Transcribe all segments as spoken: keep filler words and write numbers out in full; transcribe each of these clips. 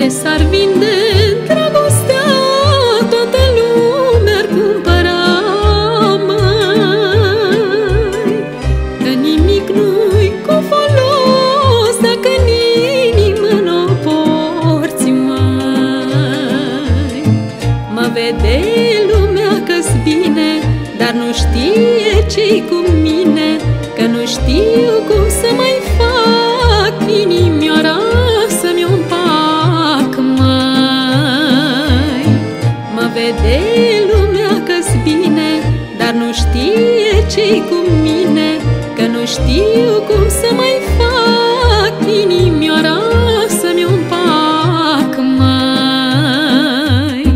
De s-ar vinde dragostea, toată lumea ar cumpăra, măi, că nimic nu-i cu folos dacă în inimă n-o porți, măi. Mă vede lumea că-s bine, dar nu știe ce-i cu mine, că nu știu cum să mai fac inimioara să-mi o împac, măi. Mă vede lumea că-s bine, dar nu știe ce-i cu mine, că nu știu cum să mai fac inimioara să-mi o împac, măi.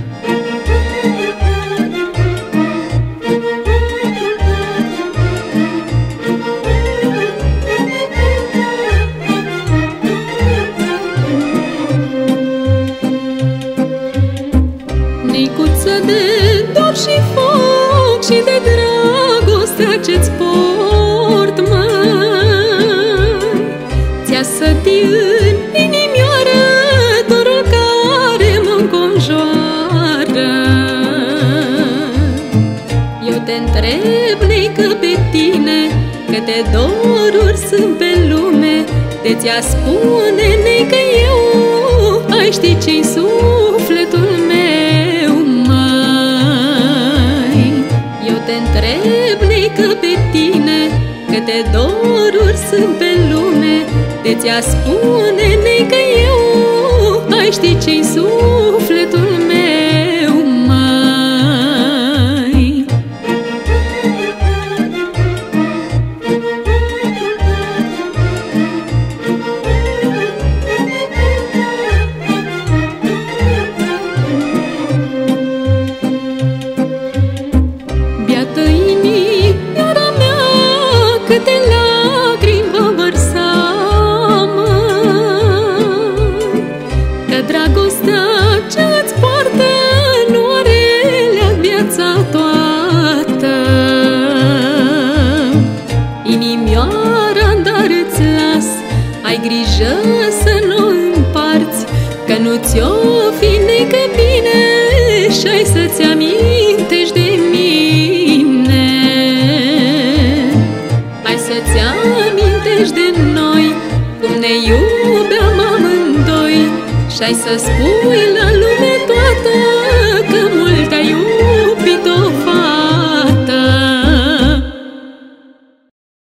Nicuță de dor și foc și de dragostea ce-ți port, măi, ți-a sătit în inimioară dorul care mă înconjoară. Eu te întreb, neică, pe tine, câte doruri sunt pe lume, te ți-a spune, neică, eu ai ști ce-i sufletul meu, măi. Eu te întreb, neică, pe tine, câte doruri sunt pe lume, te ți-a spune, neică, eu ai ști ce-i sufletul meu, măi. Biată inimioara mea, câte lacrimi vă vărsa, măi, că dragostea ce-ți poartă nu are lea viața toată. Inimioara-n dar îți las, ai grijă să nu împarți, că nu ți-o fi, neică, bine și-ai să-ți amintești de mine. Hai să-ți amintești de noi, cum ne iubeam amândoi, și-ai să spui la lume tot